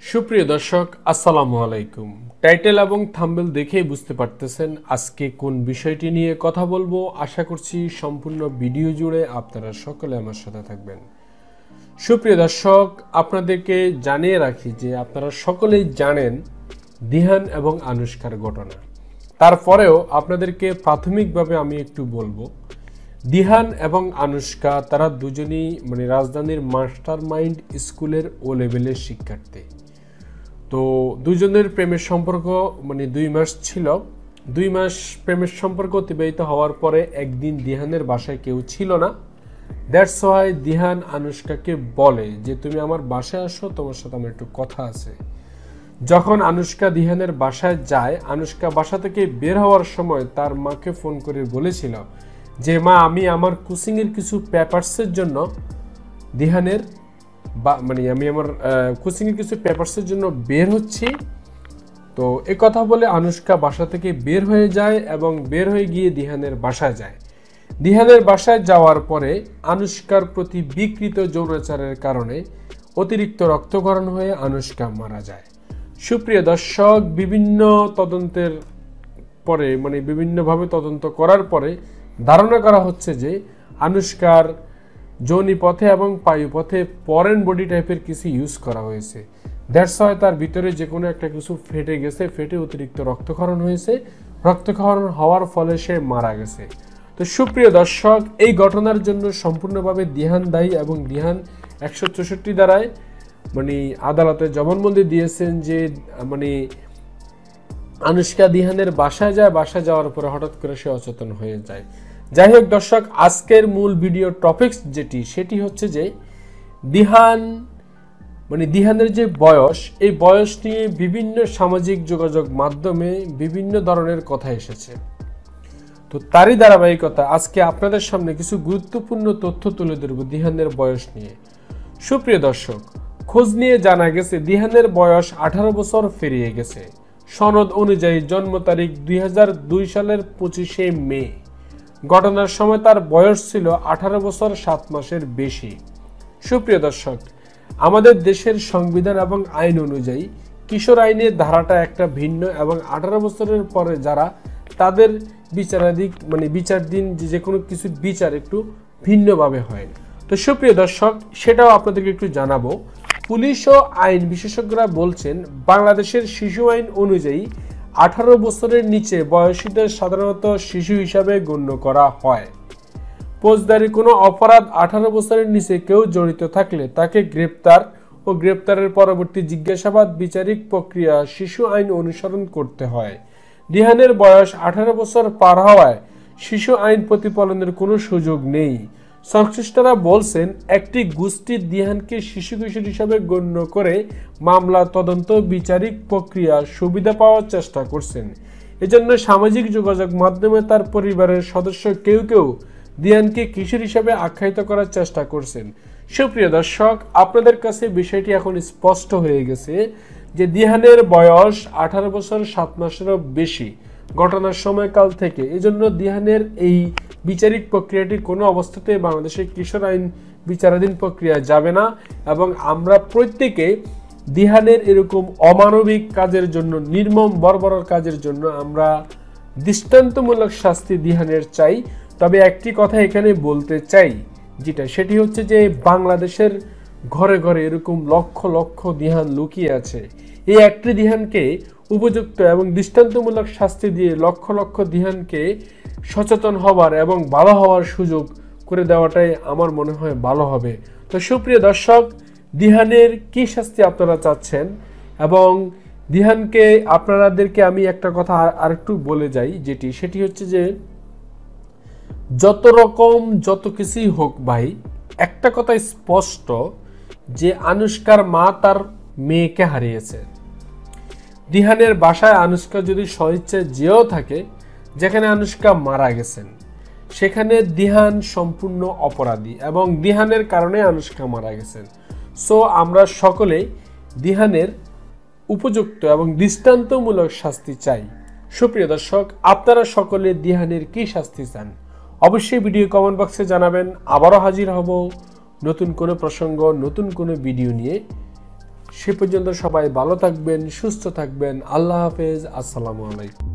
সুপ্রিয় দর্শক আসসালামু আলাইকুম। টাইটেল এবং থাম্বনেল দেখেই বুঝতে পারতেছেন আজকে কোন বিষয়টি নিয়ে কথা বলবো। আশা করছি সম্পূর্ণ ভিডিও জুড়ে আপনারা সকলে আমার সাথে থাকবেন। সুপ্রিয় দর্শক, আপনাদেরকে জানিয়ে রাখি যে আপনারা সকলেই জানেন দিহান এবং আনুশকার ঘটনা। তারপরেও আপনাদেরকে প্রাথমিকভাবে আমি একটু বলবো, দিহান এবং আনুশকা তারা দুজনেই রাজধানীর মাস্টার মাইন্ড স্কুলের ও লেভেলের শিক্ষার্থী। তো দুজনের প্রেমের সম্পর্ক 2 মাস ছিল। 2 মাস প্রেমের সম্পর্ক অতিবাহিত হওয়ার পরে একদিন দিহানের বাসায় কেউ ছিল না। দ্যাটস ওয়াই দিহান আনুশকাকে বলে যে তুমি আমার বাসায় আসো, তোমার সাথে আমার একটু কথা আছে। যখন আনুশকা দিহানের বাসায় যায়, আনুশকা বাসা থেকে বের হওয়ার সময় তার মাকে ফোন করে বলেছিল যে মা, আমি আমার কোচিংয়ের কিছু পেপারসের জন্য দিহানের আমি আমার কোচিংয়ের কিছু পেপারসের জন্য বের হচ্ছি। তো এই কথা বলে আনুশকা বাসা থেকে বের হয়ে যায় এবং বের হয়ে গিয়ে দিহানের বাসায় যায়। দিহানের বাসায় যাওয়ার পরে আনুশকার প্রতি বিকৃত যৌনাচারের কারণে অতিরিক্ত রক্তক্ষরণ হয়ে আনুশকা মারা যায়। সুপ্রিয় দর্শক, বিভিন্ন তদন্তের পরে বিভিন্নভাবে তদন্ত করার পরে ধারণা করা হচ্ছে যে আনুশকার যৌনি পথে এবং পায়ুপথে ফরেন বডি টাইপের কিছু ইউজ করা হয়েছে। দ্যাটস ওয়াই তার ভিতরে যে কোনো একটা কিছু ফেটে গেছে, ফেটে অতিরিক্ত রক্তক্ষরণ হয়েছে। রক্তক্ষরণ হওয়ার ফলে সে মারা গেছে। তো সুপ্রিয় দর্শক, এই ঘটনার জন্য সম্পূর্ণভাবে দিহান দায়ী এবং দিহান 164 ধারায় আদালতে জবানবন্দি দিয়েছেন যে আনুশকা দিহানের বাসায় যায়, বাসায় যাওয়ার পরে হঠাৎ করে সে অচেতন হয়ে যায়। যাই হোক দর্শক, আজকের মূল ভিডিও টপিকস সেটি হচ্ছে যে দিহানের যে বয়স, এই বয়স নিয়ে বিভিন্ন সামাজিক যোগাযোগ মাধ্যমে বিভিন্ন ধরনের কথা এসেছে। তো তারই ধারাবাহিকতা আজকে আপনাদের সামনে কিছু গুরুত্বপূর্ণ তথ্য তুলে ধরব দিহানের বয়স নিয়ে। সুপ্রিয় দর্শক, খোঁজ নিয়ে জানা গেছে দিহানের বয়স 18 বছর পেরিয়ে গেছে। সনদ অনুযায়ী জন্ম তারিখ 2002 সালের 25শে মে। ঘটনার সময় তার বয়স ছিল 18 বছর 7 মাসের বেশি। সুপ্রিয় দর্শক, আমাদের দেশের সংবিধান এবং আইন অনুযায়ী কিশোর আইনের ধারাটা একটা ভিন্ন এবং 18 বছরের পরে যারা তাদের বিচারাধীন যে কোনো কিছু বিচার একটু ভিন্নভাবে হয়। তো সুপ্রিয় দর্শক, সেটাও আপনাদেরকে একটু জানাবো। পুলিশ ও আইন বিশেষজ্ঞরা বলছেন বাংলাদেশের শিশু আইন অনুযায়ী 18 বছরের নিচে বয়সীদের সাধারণত শিশু হিসাবে গণ্য করা হয়। ফৌজদারি কোনো অপরাধ 18 বছরের নিচে কেউ জড়িত থাকলে তাকে গ্রেপ্তার ও গ্রেপ্তারের পরবর্তী জিজ্ঞাসাবাদ বিচারিক প্রক্রিয়া শিশু আইন অনুসরণ করতে হয়। দিহানের বয়স 18 বছর পার হওয়ায় শিশু আইন প্রতিপালনের কোনো সুযোগ নেই। সংশ্লিষ্টরা বলছেন একটি গোষ্ঠী দিহানকে শিশু কিশোর হিসাবে গণ্য করে মামলা তদন্ত বিচারিক প্রক্রিয়া সুবিধা পাওয়ার চেষ্টা করছেন। এজন্য সামাজিক যোগাযোগ মাধ্যমে তার পরিবারের সদস্য কেউ কেউ দিহানকে কিশোর হিসাবে আখ্যায়িত করার চেষ্টা করছেন। সুপ্রিয় দর্শক, আপনাদের কাছে বিষয়টি এখন স্পষ্ট হয়ে গেছে যে দিহানের বয়স 18 বছর 7 মাসেরও বেশি ঘটনার সময়কাল থেকে। এজন্য দিহানের এই বিচারিক প্রক্রিয়াটি কোনো অবস্থাতেই বাংলাদেশের কিশোর আইন বিচারাধীন প্রক্রিয়া যাবে না এবং আমরা প্রত্যেকে দিহানের এরকম অমানবিক কাজের জন্য, নির্মম বর্বর কাজের জন্য আমরা দৃষ্টান্তমূলক শাস্তি দিহানের চাই। তবে একটি কথা এখানে বলতে চাই, সেটি হচ্ছে যে বাংলাদেশের ঘরে ঘরে এরকম লক্ষ লক্ষ দিহান লুকিয়ে আছে। এই একটি দিহানকে উপযুক্ত এবং দৃষ্টান্তমূলক শাস্তি দিয়ে লক্ষ লক্ষ দিহানকে সচেতন হবার এবং ভালো হওয়ার সুযোগ করে দেওয়াটাই আমার মনে হয় ভালো হবে। তো সুপ্রিয় দর্শক, দিহানের কি শাস্তি আপনারা চাচ্ছেন এবং দিহানকে আপনাদেরকে আমি একটা কথা আরেকটু বলে যাই, সেটি হচ্ছে যে যত কিছুই হোক ভাই, একটা কথা স্পষ্ট যে আনুশকার মা তার মেয়েকে হারিয়েছে। দিহানের বাসায় আনুশকা যদি স্বইচ্ছায় যেও থাকে, যেখানে আনুশকা মারা গেছেন, সেখানে দিহান সম্পূর্ণ অপরাধী এবং দিহানের কারণে আনুশকা মারা গেছেন। সো আমরা সকলে দিহানের উপযুক্ত এবং দৃষ্টান্তমূলক শাস্তি চাই। সুপ্রিয় দর্শক, আপনারা সকলে দিহানের কি শাস্তি চান অবশ্যই ভিডিও কমেন্ট বক্সে জানাবেন। আবারও হাজির হব নতুন কোনো প্রসঙ্গ, নতুন কোনো ভিডিও নিয়ে। সে পর্যন্ত সবাই ভালো থাকবেন, সুস্থ থাকবেন। আল্লাহ হাফেজ, আসসালামু আলাইকুম।